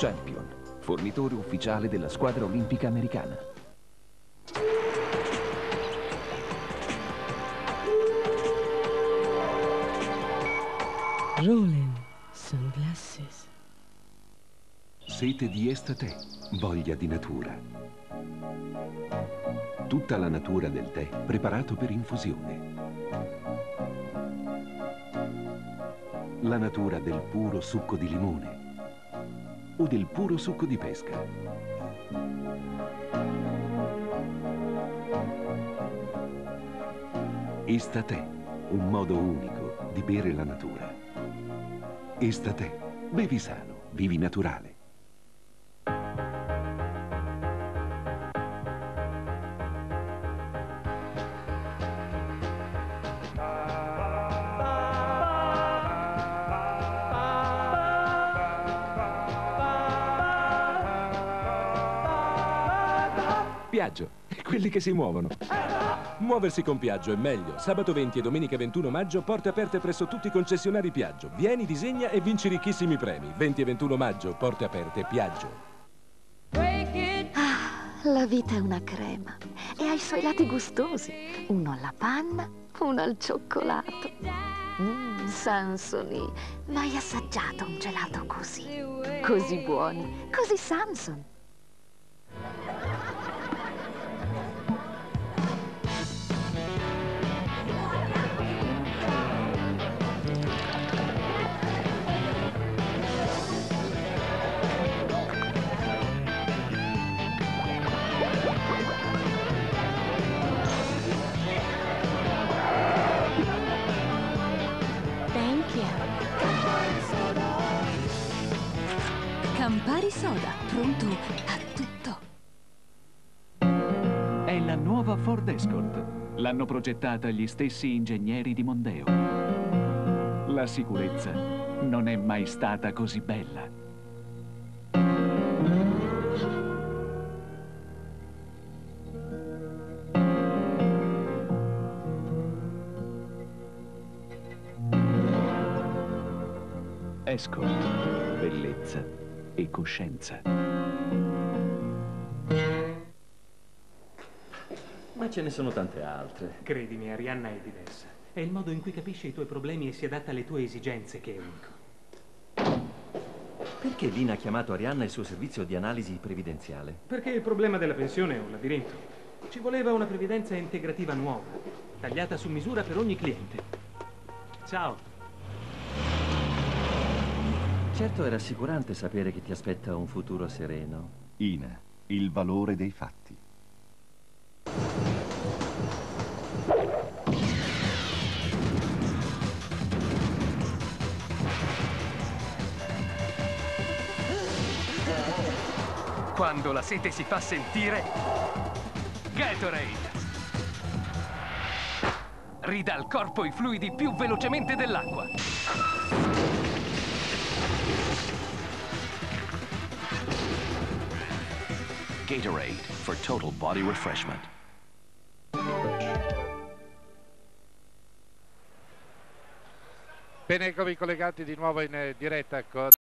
Champion, fornitore ufficiale della squadra olimpica americana. Roland Sunglasses. Sete di estate, voglia di natura. Tutta la natura del tè preparato per infusione. La natura del puro succo di limone o del puro succo di pesca. Estate, un modo unico di bere la natura. Estate, bevi sano, vivi naturale. Piaggio, quelli che si muovono. Muoversi con Piaggio è meglio. Sabato 20 e domenica 21 maggio, porte aperte presso tutti i concessionari Piaggio. Vieni, disegna e vinci ricchissimi premi. 20 e 21 maggio, porte aperte Piaggio. Ah, la vita è una crema e ha i suoi lati gustosi. Uno alla panna, uno al cioccolato. Sansoni, mai assaggiato un gelato così? Così buoni, così Sanson. Campari Soda, pronto a tutto. È la nuova Ford Escort. L'hanno progettata gli stessi ingegneri di Mondeo. La sicurezza non è mai stata così bella. Escort, bellezza e coscienza. Ma ce ne sono tante altre. Credimi, Arianna è diversa. È il modo in cui capisce i tuoi problemi e si adatta alle tue esigenze che è unico. Perché Lina ha chiamato Arianna il suo servizio di analisi previdenziale? Perché il problema della pensione è un labirinto. Ci voleva una previdenza integrativa nuova, tagliata su misura per ogni cliente. Ciao. Certo è rassicurante sapere che ti aspetta un futuro sereno. INA, il valore dei fatti. Quando la sete si fa sentire, Gatorade ridà al corpo i fluidi più velocemente dell'acqua. Gatorade for total body refreshment. Bene, eccomi collegati di nuovo in diretta con